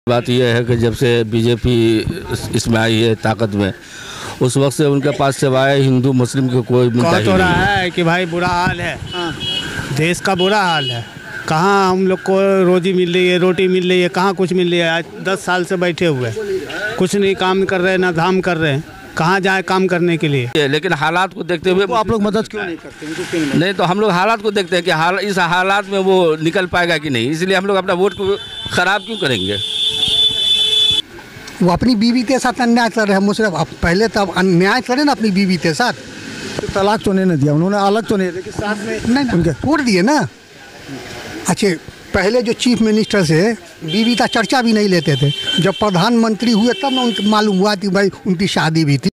बात यह है कि जब से बीजेपी इसमें आई है ताकत में, उस वक्त से उनके पास सिवाय हिंदू मुस्लिम को कोई मिलता ही तो नहीं रहा है कि भाई बुरा हाल है। देश का बुरा हाल है। कहाँ हम लोग को रोजी मिल रही है, रोटी मिल रही है, कहाँ कुछ मिल रही है। आज 10 साल से बैठे हुए कुछ नहीं काम कर रहे हैं, ना धाम कर रहे हैं। कहाँ जाए काम करने के लिए। लेकिन हालात को देखते हुए तो आप लोग मदद क्यों नहीं करते? नहीं तो हम लोग हालात को देखते हैं कि इस हालात में वो निकल पाएगा कि नहीं, इसलिए हम लोग अपना वोट को खराब क्यों करेंगे। वो अपनी बीवी के साथ अन्याय कर रहे हैं मुझसे। अब पहले तो अन्याय करे ना अपनी बीवी के साथ। तो तलाक तो नहीं दिया उन्होंने, अलग तो नहीं, लेकिन साथ में नहीं उनके छोड़ दिए ना। अच्छे पहले जो चीफ मिनिस्टर से बीवी का चर्चा भी नहीं लेते थे, जब प्रधानमंत्री हुए तब ना उनको मालूम हुआ कि भाई उनकी शादी भी थी।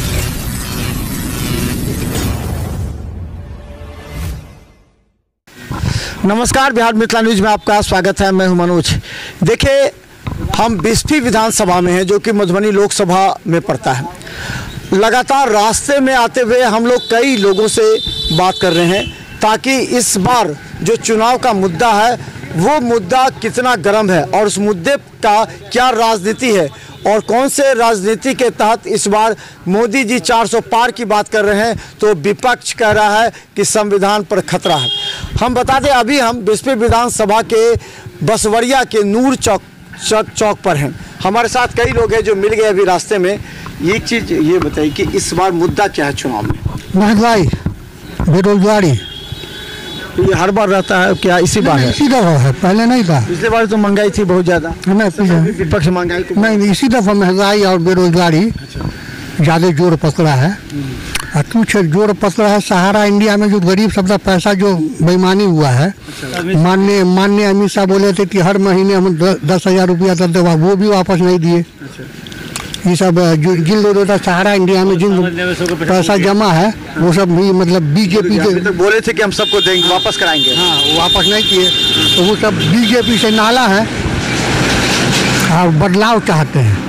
नमस्कार, बिहार मिथिला न्यूज में आपका स्वागत है। मैं हूं मनोज। देखिए, हम बिस्फी विधानसभा में हैं जो कि मधुबनी लोकसभा में पड़ता है। लगातार रास्ते में आते हुए हम लोग कई लोगों से बात कर रहे हैं ताकि इस बार जो चुनाव का मुद्दा है वो मुद्दा कितना गर्म है और उस मुद्दे का क्या राजनीति है और कौन से राजनीति के तहत इस बार मोदी जी 400 पार की बात कर रहे हैं तो विपक्ष कह रहा है कि संविधान पर खतरा है। हम बता दें, अभी हम बिस्फी विधानसभा के बसवरिया के नूर चौक पर हैं। हमारे साथ कई लोग हैं जो मिल गए अभी रास्ते में। एक चीज़ ये बताइए कि इस बार मुद्दा क्या है चुनाव में? महंगाई, बेरोजगारी। ये हर बार रहता है क्या इसी बार है? इसी दफा है, पहले नहीं था। पिछले बार तो महंगाई थी बहुत ज़्यादा। विपक्ष महंगाई को नहीं, इसी दफा महंगाई और बेरोजगारी ज़्यादा जोर पकड़ा है। और कुछ जोर पकड़ा है सहारा इंडिया में जो गरीब सबका पैसा जो बेईमानी हुआ है। माननीय अमित शाह बोले थे कि हर महीने हम 10,000 रुपया करते, वो भी वापस नहीं दिए। ये सब जिन लोगों का सहारा इंडिया में जिन पैसा जमा है वो सब भी मतलब बीजेपी के तो बोले थे कि हम सबको देंगे, वापस कराएंगे। हाँ, वो वापस नहीं किए तो वो सब बीजेपी से नाला है और बदलाव चाहते हैं।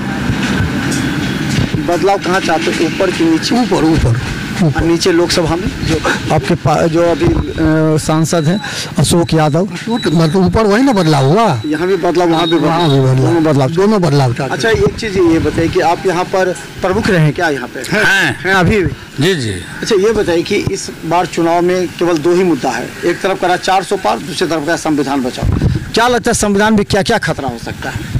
बदलाव कहाँ चाहते हैं? ऊपर कि नीचे? ऊपर नीचे लोकसभा में जो आपके जो अभी सांसद हैं अशोक यादव, मतलब ऊपर वही ना बदलाव हुआ। यहाँ भी बदलाव, वहाँ भी बदलाव, दोनों बदलाव। अच्छा, एक चीज़ ये बताइए कि आप यहाँ पर प्रमुख रहे हैं क्या? यहाँ पे हैं अभी? जी जी। अच्छा, ये बताइए कि इस बार चुनाव में केवल 2 ही मुद्दा है। एक तरफ करा 400 पार, दूसरी तरफ करा संविधान बचाओ। क्या लगता है संविधान में क्या क्या खतरा हो सकता है?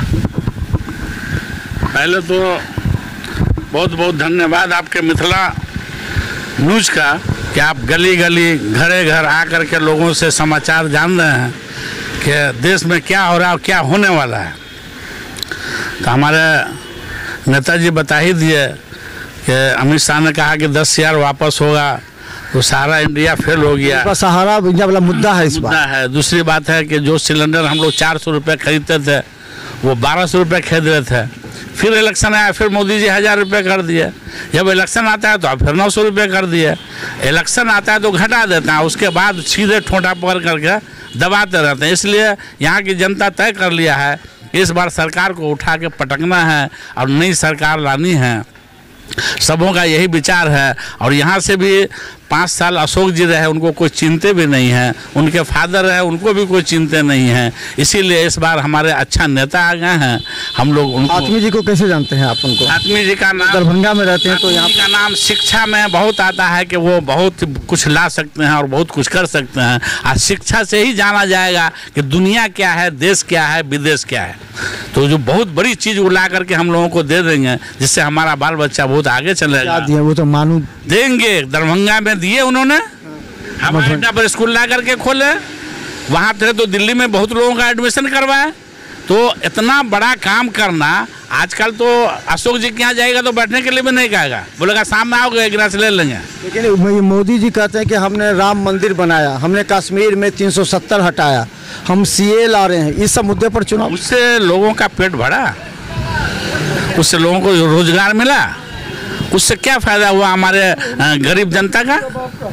पहले तो बहुत बहुत धन्यवाद आपके मिथिला न्यूज का कि आप गली गली घरे घर आकर के लोगों से समाचार जान रहे हैं कि देश में क्या हो रहा है और क्या होने वाला है। तो हमारे नेताजी बता ही दिए कि अमित शाह ने कहा कि 10,000 वापस होगा तो सहारा इंडिया फेल हो गया। सहारा इंडिया वाला मुद्दा है, इस मुद्दा है। दूसरी बात है कि जो सिलेंडर हम लोग 400 रुपये खरीदते थे वो 1200 रुपये खरीद रहे थे। फिर इलेक्शन आया, फिर मोदी जी 1000 रुपये कर दिए। जब इलेक्शन आता है तो अब फिर 900 रुपये कर दिए। इलेक्शन आता है तो घटा देते हैं, उसके बाद सीधे ठोंठा पकड़ करके दबाते रहते हैं। इसलिए यहाँ की जनता तय कर लिया है इस बार सरकार को उठा के पटकना है और नई सरकार लानी है। सबों का यही विचार है। और यहाँ से भी 5 साल अशोक जी रहे, उनको कोई चिंते भी नहीं है। उनके फादर रहे, उनको भी कोई चिंते नहीं है। इसीलिए इस बार हमारे अच्छा नेता आ गए हैं। हम लोग उनको, आत्मी जी को कैसे जानते हैं आप? उनको आत्मी जी का नाम, दरभंगा में रहते हैं तो यहाँ का नाम शिक्षा में बहुत आता है कि वो बहुत कुछ ला सकते हैं और बहुत कुछ कर सकते हैं। और शिक्षा से ही जाना जाएगा कि दुनिया क्या है, देश क्या है, विदेश क्या है। तो जो बहुत बड़ी चीज़ वो ला करके हम लोगों को दे देंगे जिससे हमारा बाल बच्चा बहुत आगे चलेगा। वो तो मानू देंगे। दरभंगा में दिए उन्होंने, हमारे अड्डा पर स्कूल ला करके खोले। वहाँ थे तो दिल्ली में बहुत लोगों का एडमिशन करवाए। तो इतना बड़ा काम करना, आजकल तो अशोक जी के यहाँ जाएगा तो बैठने के लिए भी नहीं कहेगा, बोलेगा सामने आओगे एक गिलास ले लेंगे। लेकिन मोदी जी कहते हैं कि हमने राम मंदिर बनाया, हमने कश्मीर में 370 हटाया, हम CA ला रहे हैं। इस सब मुद्दे पर चुनाव, उससे लोगों का पेट भरा, उससे लोगों को रोजगार मिला, उससे क्या फायदा हुआ हमारे गरीब जनता का?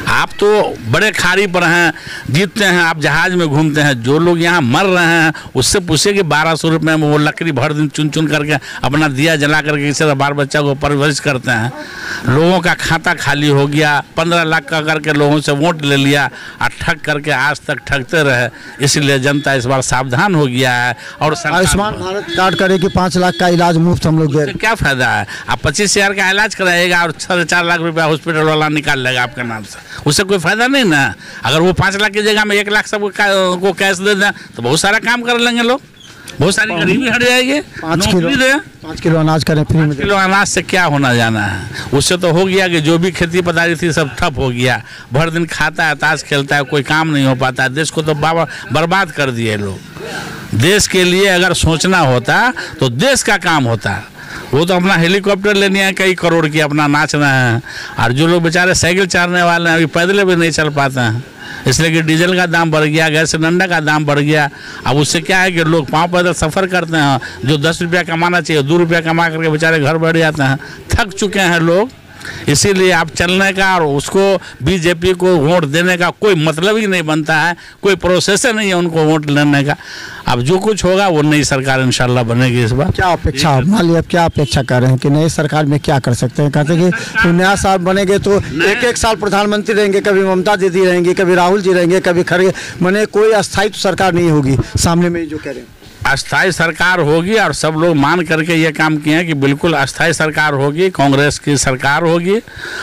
आप तो बड़े खाड़ी पर हैं, जीतते हैं, आप जहाज में घूमते हैं। जो लोग यहाँ मर रहे हैं उससे पूछे कि 1200 रुपये में वो लकड़ी भर दिन चुन चुन करके अपना दिया जला करके किसी बाल बच्चा को परवरिश करते हैं। लोगों का खाता खाली हो गया, 15 लाख का करके लोगों से वोट ले लिया और ठग करके आज तक ठगते रहे। इसलिए जनता इस बार सावधान हो गया है। और आयुष्मान भारत कार्ड करे कि 5 लाख का इलाज मुफ्त हम लोग दे रहे हैं। क्या फायदा है? आप 25,000 का इलाज कराएगा और 4.5 लाख रुपया हॉस्पिटल वाला निकाल लेगा आपके नाम से, उससे कोई फायदा नहीं ना। अगर वो 5 लाख की जगह में 1 लाख सबको कैश दे दें तो बहुत सारा काम कर लेंगे लोग, बहुत सारी गरीबी हट जाएगी। 5 किलो अनाज करें फ्री में। 5 किलो अनाज से क्या होना जाना है? उससे तो हो गया कि जो भी खेती पदारी थी सब ठप हो गया। भर दिन खाता है, ताश खेलता है, कोई काम नहीं हो पाता। देश को तो बर्बाद कर दिए लोग। देश के लिए अगर सोचना होता तो देश का काम होता। वो तो अपना हेलीकॉप्टर लेने हैं कई करोड़ की, अपना नाच रहे हैं। और जो लोग बेचारे साइकिल चलाने वाले हैं अभी पैदल भी नहीं चल पाते हैं, इसलिए कि डीजल का दाम बढ़ गया, गैस सिलेंडर का दाम बढ़ गया। अब उससे क्या है कि लोग पाँव पैदल सफ़र करते हैं। जो 10 रुपया कमाना चाहिए 2 रुपया कमा करके बेचारे घर बैठ जाते हैं। थक चुके हैं लोग। इसीलिए आप चलने का और उसको बीजेपी को वोट देने का कोई मतलब ही नहीं बनता है, कोई प्रोसेस नहीं है उनको वोट लेने का। अब जो कुछ होगा वो नई सरकार इंशाल्लाह बनेगी इस बार। क्या अपेक्षा, मान लिया आप क्या अपेक्षा कर रहे हैं कि नई सरकार में क्या कर सकते हैं? कहते हैं कि नया साल बनेंगे तो एक साल प्रधानमंत्री रहेंगे, कभी ममता दीदी रहेंगी, कभी राहुल जी रहेंगे, कभी खड़गे, मैंने कोई अस्थायी तो सरकार नहीं होगी। सामने में जो कह रहे हैं अस्थाई सरकार होगी और सब लोग मान करके ये काम किए हैं कि बिल्कुल अस्थाई सरकार होगी, कांग्रेस की सरकार होगी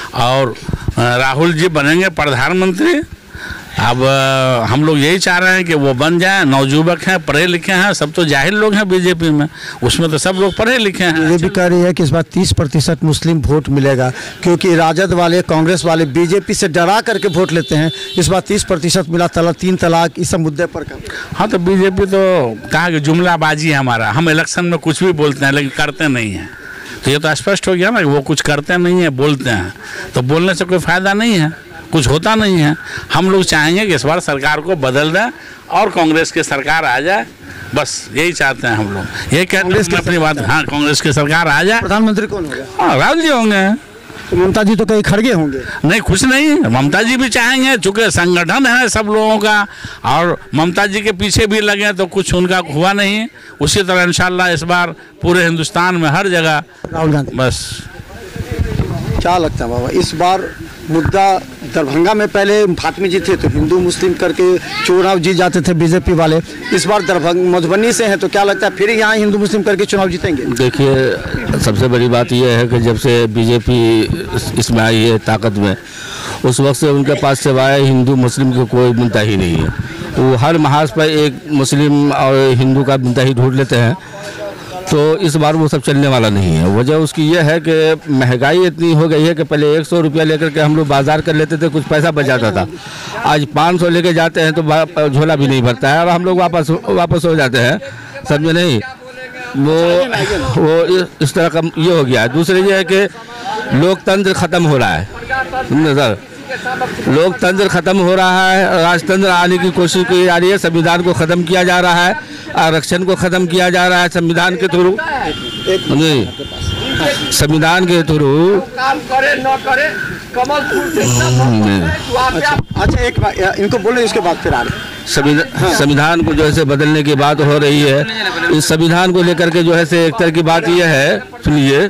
और राहुल जी बनेंगे प्रधानमंत्री। अब हम लोग यही चाह रहे हैं कि वो बन जाएं। नौजुवक हैं, पढ़े लिखे हैं, सब तो जाहिल लोग हैं बीजेपी में, उसमें तो सब लोग पढ़े लिखे हैं। ये भी कह रही है कि इस बार 30% मुस्लिम वोट मिलेगा, क्योंकि राजद वाले, कांग्रेस वाले बीजेपी से डरा करके वोट लेते हैं। इस बार 30% मिला, 3 तलाक, इस सब मुद्दे पर। हाँ, तो बीजेपी तो कहा कि जुमलाबाजी है हमारा, हम इलेक्शन में कुछ भी बोलते हैं लेकिन करते नहीं हैं। तो ये तो स्पष्ट हो गया ना कि वो कुछ करते नहीं है, बोलते हैं। तो बोलने से कोई फायदा नहीं है, कुछ होता नहीं है। हम लोग चाहेंगे कि इस बार सरकार को बदल दें और कांग्रेस की सरकार आ जाए, बस यही चाहते हैं हम लोग। ये कहते हैं अपनी बात। हाँ, कांग्रेस की सरकार आ जाए। प्रधानमंत्री कौन होगा? हाँ, राहुल जी होंगे। तो ममता जी तो कहीं खड़गे होंगे? नहीं, कुछ नहीं, ममता जी भी चाहेंगे, चूँकि संगठन है सब लोगों का और ममता जी के पीछे भी लगे तो कुछ उनका हुआ नहीं। उसी तरह इंशाल्लाह इस बार पूरे हिंदुस्तान में हर जगह राहुल गांधी। बस क्या लगता है बाबा इस बार मुद्दा? दरभंगा में पहले फातमी जी थे तो हिंदू मुस्लिम करके चुनाव जीत जाते थे बीजेपी वाले। इस बार दरभंगा मधुबनी से हैं तो क्या लगता है फिर यहाँ हिंदू मुस्लिम करके चुनाव जीतेंगे? देखिए, सबसे बड़ी बात यह है कि जब से बीजेपी इसमें आई है ताकत में, उस वक्त से उनके पास सिवाय हिंदू मुस्लिम को कोई मुद्दा ही नहीं है। वो हर महाज पर एक मुस्लिम और हिंदू का मुद्दा ही ढूंढ लेते हैं। तो इस बार वो सब चलने वाला नहीं है। वजह उसकी ये है कि महंगाई इतनी हो गई है कि पहले 100 रुपया लेकर के हम लोग बाजार कर लेते थे, कुछ पैसा बच जाता था। आज 500 लेके जाते हैं तो झोला भी नहीं भरता है और हम लोग वापस हो जाते हैं, समझे नहीं। वो इस तरह का ये हो गया है। दूसरी ये है कि लोकतंत्र ख़त्म हो रहा है, समझे सर, लोकतंत्र ख़त्म हो रहा है, राजतंत्र आने की कोशिश की जा रही है। संविधान को ख़त्म किया जा रहा है, आरक्षण को ख़त्म किया जा रहा है संविधान के थ्रू। संविधान के थ्रू अच्छा एक बात इनको बोले, उसके बाद फिर आ रहे संविधान को जो है बदलने की बात हो रही है। इस संविधान को लेकर के जो है एक तरह की बात यह है, सुनिए,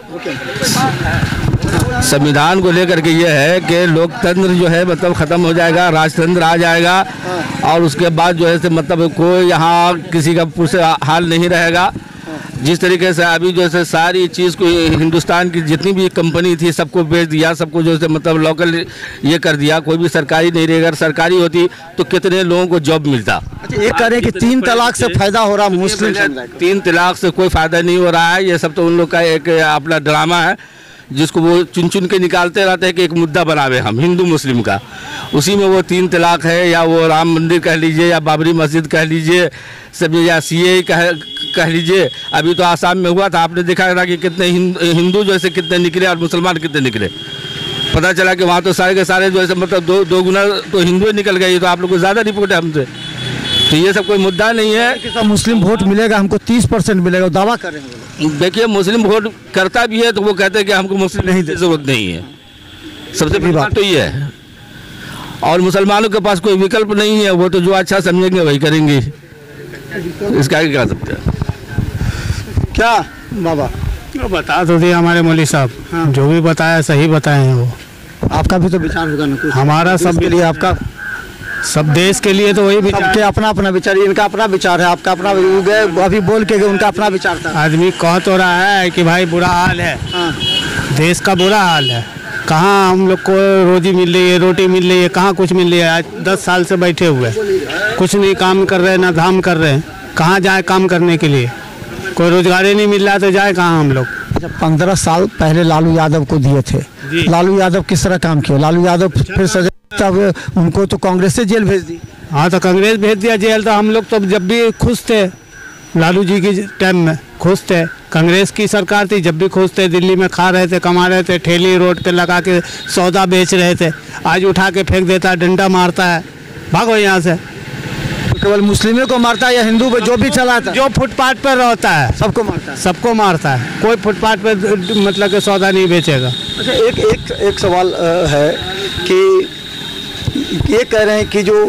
संविधान को लेकर के ये है कि लोकतंत्र जो है मतलब ख़त्म हो जाएगा, राजतंत्र आ जाएगा और उसके बाद जो है मतलब कोई यहाँ किसी का पुरसे हाल नहीं रहेगा। जिस तरीके से अभी जो है सारी चीज़ को हिंदुस्तान की जितनी भी कंपनी थी सबको बेच दिया, सबको जो है मतलब लोकल ये कर दिया, कोई भी सरकारी नहीं रहेगा। अगर सरकारी होती तो कितने लोगों को जॉब मिलता। अच्छा, ये कह रहे हैं कि 3 तलाक से फायदा हो रहा मुस्लिम समुदाय को। 3 तलाक से कोई फायदा नहीं हो रहा है। ये सब तो उन लोग का एक अपना ड्रामा है जिसको वो चुन चुन के निकालते रहते हैं कि एक मुद्दा बनावे हम हिंदू मुस्लिम का। उसी में वो 3 तलाक है या वो राम मंदिर कह लीजिए या बाबरी मस्जिद कह लीजिए, सब या सीए कह लीजिए। अभी तो आसाम में हुआ था, आपने देखा था कि कितने हिंदू जो है कितने निकले और मुसलमान कितने निकले। पता चला कि वहाँ तो सारे के सारे जो है मतलब दो गुना तो हिंदू निकल गए। तो आप लोग को ज़्यादा रिपोर्ट है हमसे। तो ये सब कोई मुद्दा नहीं है कि सब मुस्लिम वोट मिलेगा, हमको 30% मिलेगा, दावा कर रहे हैं। देखिए, मुस्लिम वोट करता भी है तो वो कहते हैं कि हमको मुस्लिम नहीं जरूरत नहीं है। सबसे बड़ी बात तो ये है। और मुसलमानों के पास कोई विकल्प नहीं है, वो तो जो अच्छा समझेंगे वही करेंगे, इसका आगे क्या सकते हैं। क्या बाबा तो बता तो दिया हमारे मौलवी साहब, जो भी बताया सही बताए हैं वो। आपका भी तो विचार होगा ना कुछ? हमारा सब के लिए आपका, सब देश के लिए तो वही विचार। सबके अपना अपना विचार, इनका अपना विचार है, आपका अपना, गए अभी बोल के गए, उनका अपना विचार था। आदमी कह तो रहा है कि भाई बुरा हाल है, देश का बुरा हाल है, कहाँ हम लोग को रोजी मिल रही है, रोटी मिल रही है, कहाँ कुछ मिल रही है। आज 10 साल से बैठे हुए, कुछ नहीं काम कर रहे, ना धाम कर रहे हैं, कहाँ जाए काम करने के लिए, कोई रोजगार ही नहीं मिल रहा तो जाए कहाँ हम लोग। 15 साल पहले लालू यादव को दिए थे, लालू यादव किस तरह काम किया? लालू यादव फिर सजा, तब उनको तो कांग्रेस से जेल भेज दी। हाँ तो कांग्रेस भेज दिया जेल, तो हम लोग तो जब भी खुश थे, लालू जी की टाइम में खुश थे, कांग्रेस की सरकार थी जब भी खुश थे, दिल्ली में खा रहे थे, कमा रहे थे, ठेली रोड पे लगा के सौदा बेच रहे थे। आज उठा के फेंक देता है, डंडा मारता है, भागो यहाँ से। केवल मुस्लिमों को मारता है या हिंदू पे जो भी चलाता है? जो फुटपाथ पर रहता है सबको मारता है, सबको मारता है, कोई फुटपाथ पे मतलब के सौदा नहीं बेचेगा। अच्छा, एक सवाल है कि ये कह रहे हैं कि जो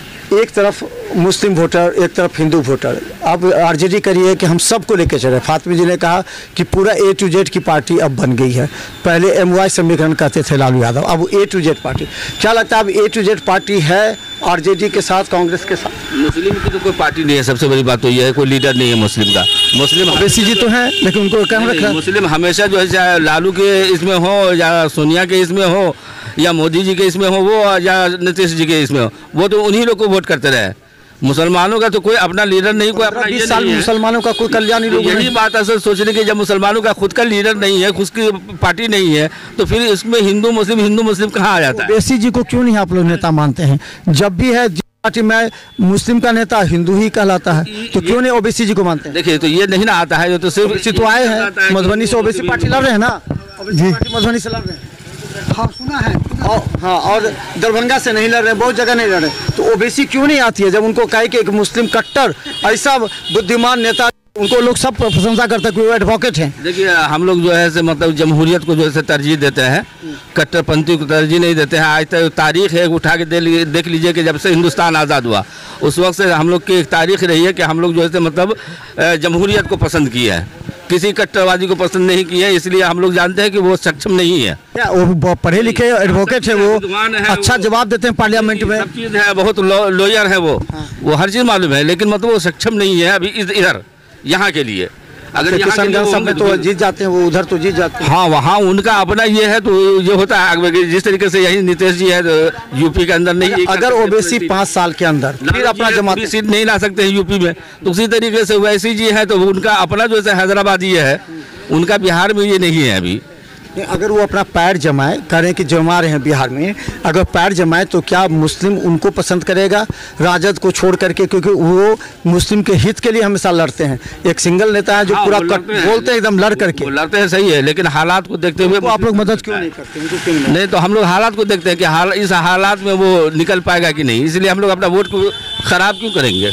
एक तरफ मुस्लिम वोटर, एक तरफ हिंदू वोटर, अब आरजेडी करिए कि हम सबको लेके चले। फातिमा जी ने कहा कि पूरा A to Z की पार्टी अब बन गई है, पहले MY समीकरण कहते थे लालू यादव, अब A to Z पार्टी। क्या लगता है अब A to Z पार्टी है आरजेडी के साथ, कांग्रेस के साथ? मुस्लिम की तो कोई पार्टी नहीं है, सबसे बड़ी बात तो ये है, कोई लीडर नहीं है मुस्लिम का। मुस्लिम ओवैसी जी तो हैं लेकिन उनको कम रखा। मुस्लिम हमेशा जो है, चाहे लालू के इसमें हो या सोनिया के इसमें हो या मोदी जी के इसमें हो, वो या नीतीश जी के इसमें हो, वो तो उन्हीं लोग को वोट करते रहे। मुसलमानों का तो कोई अपना लीडर नहीं, कोई अपना 20 साल मुसलमानों का कोई कल्याण नहीं। यही बात असल सोचने की, जब मुसलमानों का खुद का लीडर नहीं है, खुद की पार्टी नहीं है, तो फिर इसमें हिंदू मुस्लिम कहाँ आ जाता है? ओवैसी जी को क्यों नहीं आप लोग नेता मानते हैं? जब भी है पार्टी में मुस्लिम का नेता हिंदू ही कहलाता है, तो क्यों नहीं ओवैसी जी को मानते हैं? देखिए, तो ये नहीं ना आता है, तो सिर्फ ओवैसी तो आए हैं मधुबनी से, ओवैसी पार्टी लड़ रहे हैं ना, ओवैसी पार्टी मधुबनी से लड़ रहे हैं। हाँ सुना है। हाँ, और दरभंगा से नहीं लड़ रहे, बहुत जगह नहीं लड़ रहे, तो ओवैसी क्यों नहीं आती है? जब उनको कहे कि एक मुस्लिम कट्टर ऐसा बुद्धिमान नेता, उनको लोग सब प्रशंसा करते हैं कि वो एडवोकेट हैं। देखिए, हम लोग जो है से मतलब जमहूरियत को जो है तरजीह देते हैं, कट्टरपंथी को तरजीह नहीं देते हैं। आज तक तारीख है, उठा के देख लीजिए कि जब से हिंदुस्तान आज़ाद हुआ उस वक्त से हम लोग की एक तारीख रही है कि हम लोग जो है मतलब जमहूरियत को पसंद किया है, किसी कट्टरवादी को पसंद नहीं किया है। इसलिए हम लोग जानते हैं कि वो सक्षम नहीं है। क्या वो पढ़े लिखे एडवोकेट है, वो अच्छा जवाब देते हैं पार्लियामेंट में, सब चीज़ है, बहुत लॉयर है वो हर चीज़ मालूम है, लेकिन मतलब वो सक्षम नहीं है अभी इधर यहाँ के लिए। अगर किशनगंज सब में तो जीत जाते हैं, वो उधर तो जीत जाते हैं। हाँ, वहाँ उनका अपना ये है, तो ये होता है जिस तरीके से यही नीतीश जी है तो यूपी के अंदर नहीं। अगर ओवैसी 5 साल के अंदर फिर अपना जमात सीट नहीं ला सकते हैं यूपी में, तो उसी तरीके से ओवैसी जी है, तो उनका अपना जो है हैदराबाद ये है, उनका बिहार में ये नहीं है अभी। अगर वो अपना पैर जमाए, करें कि जमा रहे हैं बिहार में, अगर पैर जमाए तो क्या मुस्लिम उनको पसंद करेगा राजद को छोड़ करके? क्योंकि वो मुस्लिम के हित के लिए हमेशा लड़ते हैं। एक सिंगल नेता है जो पूरा बोलते हैं एकदम लड़ करके, लड़ते हैं, सही है, लेकिन हालात को देखते हुए आप लोग मदद क्यों नहीं करते? नहीं, तो हम लोग हालात को देखते हैं कि इस हालात में वो निकल पाएगा कि नहीं, इसलिए हम लोग अपना वोट को खराब क्यों करेंगे।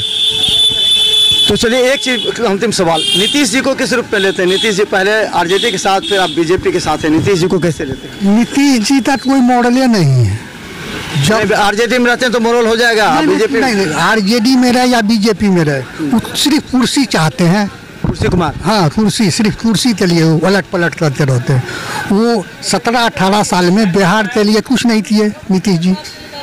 तो चलिए एक चीज, अंतिम सवाल, नीतीश जी को किस रूप में लेते हैं? नीतीश जी पहले आरजेडी के साथ, फिर आप बीजेपी के साथ हैं, नीतीश जी को कैसे लेते हैं? नीतीश जी तक कोई मॉडल नहीं है। जब आरजेडी में रहते हैं तो मोरल हो जाएगा, बीजेपी नहीं, आरजेडी में रहे या बीजेपी में रहे, वो सिर्फ कुर्सी चाहते हैं। कुर्सी कुमार, हाँ सिर्फ कुर्सी के लिए वो उलट पलट करते रहते हैं। वो 17-18 साल में बिहार के लिए कुछ नहीं किए नीतीश जी।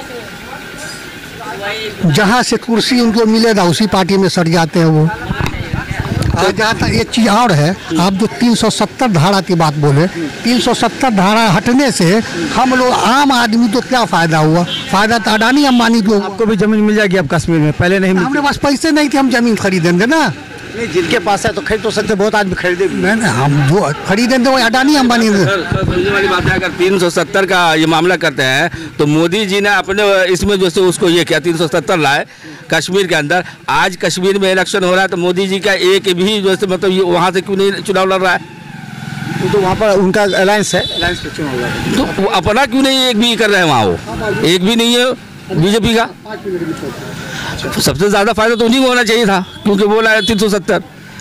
जहाँ से कुर्सी उनको मिलेगा उसी पार्टी में सट जाते हैं वो। जहाँ तक एक चीज़ और है, आप जो 370 धारा की बात बोले, 370 धारा हटने से हम लोग आम आदमी तो क्या फ़ायदा हुआ? फ़ायदा तो अडानी अंबानी को। आपको भी ज़मीन मिल जाएगी अब कश्मीर में, पहले नहीं मिली। हमारे पास पैसे नहीं थे, हम ज़मीन खरीदेंगे ना। नहीं, जिनके पास है तो खरीद तो सकते, बहुत आदमी खरीदे। नहीं, हम जो खरीदेंगे वो अडानी अंबानी में। समझने वाली बात है, अगर 370 का ये मामला करते हैं तो मोदी जी ने अपने इसमें जो है उसको ये किया, 370 लाए कश्मीर के अंदर। आज कश्मीर में इलेक्शन हो रहा है तो मोदी जी का एक भी जो है मतलब ये वहाँ से क्यों नहीं चुनाव लड़ रहा है? तो वहाँ पर उनका अलायंस है, अलायंस पे चुनाव लड़ रहा है, तो वो अपना क्यों नहीं एक भी कर रहे हैं वहाँ? वो एक भी नहीं है बीजेपी का। सबसे ज़्यादा फायदा तो उन्हीं को होना चाहिए था, क्योंकि बोला है 370,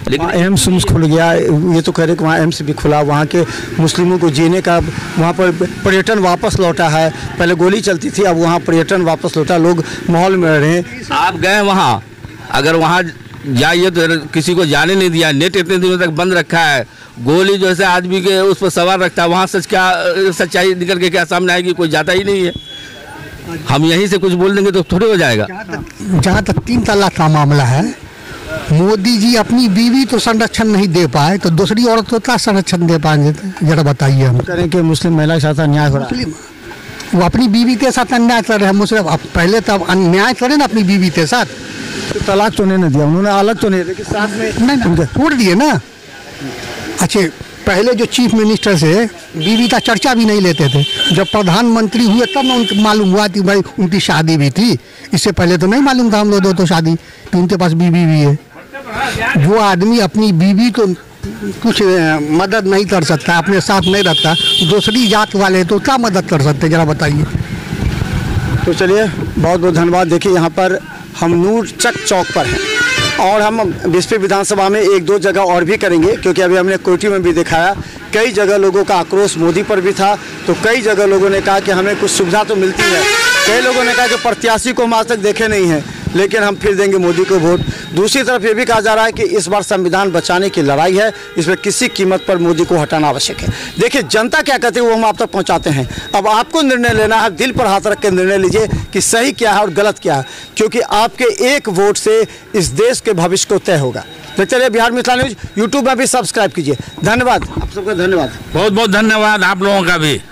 लेकिन एम्स खुल गया, ये तो कह रहे कि वहाँ एम्स भी खुला, वहाँ के मुस्लिमों को जीने का, वहाँ पर पर्यटन वापस लौटा है। पहले गोली चलती थी, अब वहाँ पर्यटन वापस लौटा, लोग माहौल में रहे। आप गए वहाँ, अगर वहाँ जाइए तो किसी को जाने नहीं दिया, नेट इतने दिनों तक बंद रखा है, गोली जो है आदमी के उस पर सवार रखता है, वहाँ सच्चाई निकल के क्या सामने आएगी? कोई जाता ही नहीं है। हम यहीं से कुछ बोल देंगे तो थोड़ी हो जाएगा। जहाँ तक 3 तलाक का मामला है, मोदी जी अपनी बीवी तो संरक्षण नहीं दे पाए, तो दूसरी औरत को क्या संरक्षण दे पाएंगे? जरा बताइए। हम करें कि मुस्लिम महिला के साथ अन्याय हो रहा है। वो अपनी बीवी के साथ अन्याय कर रहे हैं मुस्लिम। अब पहले तब अन्याय करें ना अपनी बीवी के साथ। तो तलाक तो नहीं दिया उन्होंने, अलग तो नहीं, लेकिन साथ में नहीं छोड़ दिए ना। अच्छा, पहले जो चीफ मिनिस्टर से बीवी का चर्चा भी नहीं लेते थे, जब प्रधानमंत्री हुए तब ना उनको मालूम हुआ कि भाई उनकी शादी भी थी। इससे पहले तो नहीं मालूम था हम लोग तो शादी कि उनके पास बीवी भी है। जो आदमी अपनी बीवी को कुछ मदद नहीं कर सकता, अपने साथ नहीं रखता, दूसरी जात वाले तो क्या मदद कर सकते, जरा बताइए। तो चलिए, बहुत बहुत धन्यवाद। देखिए, यहाँ पर हम नूरचक चौक पर हैं और हम बिस्फी विधानसभा में 1-2 जगह और भी करेंगे, क्योंकि अभी हमने कोटी में भी दिखाया, कई जगह लोगों का आक्रोश मोदी पर भी था, तो कई जगह लोगों ने कहा कि हमें कुछ सुविधा तो मिलती है। कई लोगों ने कहा कि प्रत्याशी को हम आज तक देखे नहीं हैं, लेकिन हम फिर देंगे मोदी को वोट। दूसरी तरफ ये भी कहा जा रहा है कि इस बार संविधान बचाने की लड़ाई है, इसमें किसी कीमत पर मोदी को हटाना आवश्यक है। देखिए, जनता क्या कहती है वो हम आप तक पहुंचाते हैं। अब आपको निर्णय लेना है, दिल पर हाथ रख के निर्णय लीजिए कि सही क्या है और गलत क्या है, क्योंकि आपके एक वोट से इस देश के भविष्य को तय होगा। देखते रहिए बिहार मिथिला न्यूज, यूट्यूब में भी सब्सक्राइब कीजिए। धन्यवाद, आप सबका धन्यवाद। बहुत बहुत धन्यवाद आप लोगों का भी।